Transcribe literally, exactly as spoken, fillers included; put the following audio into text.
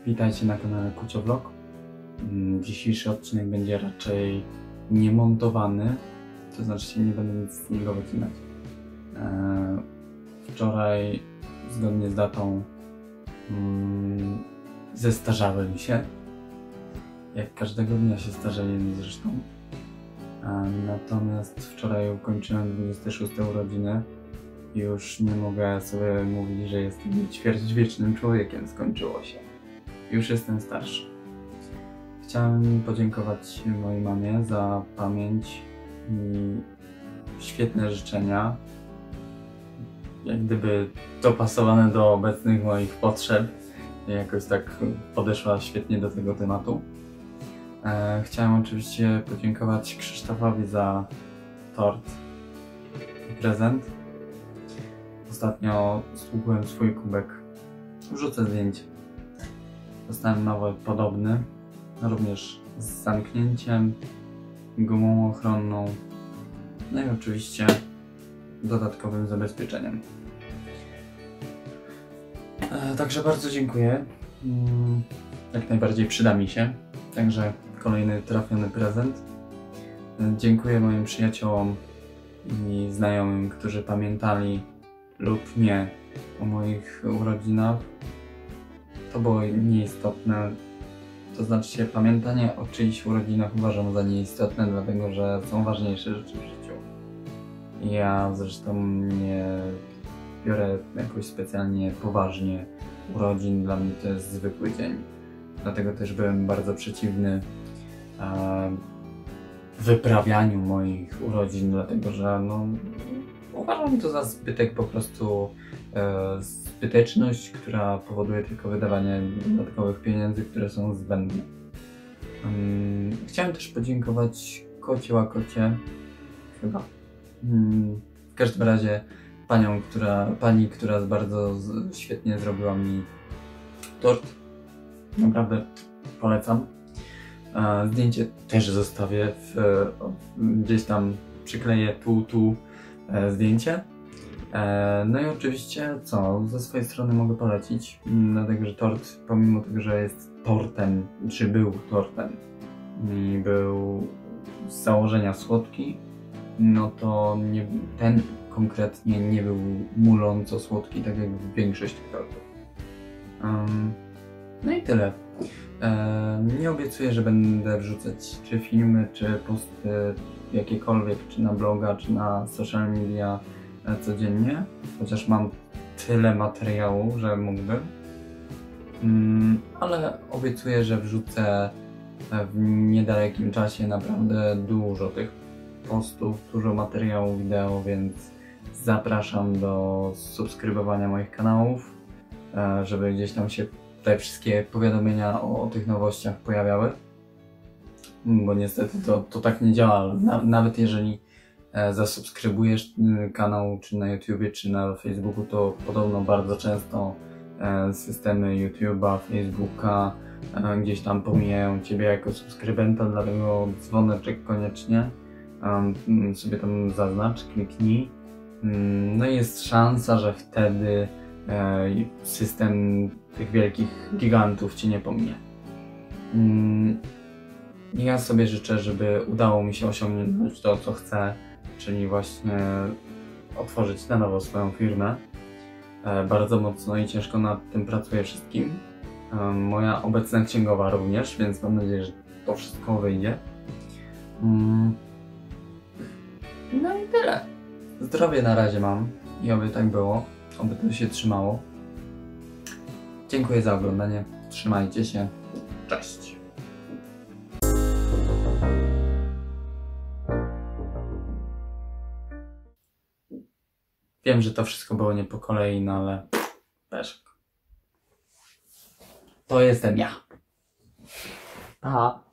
Witajcie na kanale Kucio Vlog. Dzisiejszy odcinek będzie raczej niemontowany, to znaczy nie będę nic z niego wycinać. Wczoraj, zgodnie z datą, zestarzałem się. Jak każdego dnia się starzeję zresztą. Natomiast wczoraj ukończyłem dwudzieste szóste urodziny. Już nie mogę sobie mówić, że jestem ćwierćwiecznym człowiekiem, skończyło się. Już jestem starszy. Chciałem podziękować mojej mamie za pamięć i świetne życzenia. Jak gdyby dopasowane do obecnych moich potrzeb. Jakoś tak podeszła świetnie do tego tematu. E, chciałem oczywiście podziękować Krzysztofowi za tort i prezent. Ostatnio stłukłem swój kubek. Wrzucę zdjęcie. Dostałem nowy, podobny, również z zamknięciem, gumą ochronną, no i oczywiście dodatkowym zabezpieczeniem. E, także bardzo dziękuję. Mm, jak najbardziej przyda mi się. Także kolejny trafiony prezent. E, dziękuję moim przyjaciołom i znajomym, którzy pamiętali lub nie o moich urodzinach. To było nieistotne, to znaczy się pamiętanie o czyichś urodzinach uważam za nieistotne, dlatego że są ważniejsze rzeczy w życiu. Ja zresztą nie biorę jakoś specjalnie poważnie urodzin, dla mnie to jest zwykły dzień. Dlatego też byłem bardzo przeciwny e, wyprawianiu moich urodzin, dlatego że no, uważam to za zbytek po prostu e, zbyteczność, która powoduje tylko wydawanie dodatkowych pieniędzy, które są zbędne. Um, chciałem też podziękować kocie łakocie, chyba. Um, w każdym razie panią, która, pani, która bardzo z, świetnie zrobiła mi tort. Naprawdę polecam. E, zdjęcie też zostawię, w, w, gdzieś tam przykleję tu, tu e, zdjęcie. No i oczywiście co, ze swojej strony mogę polecić, dlatego że tort, pomimo tego, że jest tortem, czy był tortem i był z założenia słodki, no to nie, ten konkretnie nie był muląco słodki, tak jak większość tych tortów. Um, no i tyle. E, nie obiecuję, że będę wrzucać czy filmy, czy posty jakiekolwiek, czy na bloga, czy na social media codziennie, chociaż mam tyle materiału, że mógłbym, mm, ale obiecuję, że wrzucę w niedalekim czasie naprawdę dużo tych postów, dużo materiału wideo, więc zapraszam do subskrybowania moich kanałów, żeby gdzieś tam się te wszystkie powiadomienia o, o tych nowościach pojawiały, bo niestety to, to tak nie działa, na, nawet jeżeli zasubskrybujesz kanał czy na YouTubie, czy na Facebooku, to podobno bardzo często systemy YouTube'a, Facebooka gdzieś tam pomijają Ciebie jako subskrybenta, dlatego dzwoneczek koniecznie sobie tam zaznacz, kliknij. No i jest szansa, że wtedy system tych wielkich gigantów Cię nie pomije. Ja sobie życzę, żeby udało mi się osiągnąć to, co chcę, czyli właśnie otworzyć na nowo swoją firmę. E, bardzo mocno i ciężko nad tym pracuję wszystkim. E, moja obecna księgowa również, więc mam nadzieję, że to wszystko wyjdzie. Mm. No i tyle. Zdrowie na razie mam i oby tak było, oby to się trzymało. Dziękuję za oglądanie, trzymajcie się, cześć! Wiem, że to wszystko było nie po kolei, no ale peszek. To jestem ja. Pa!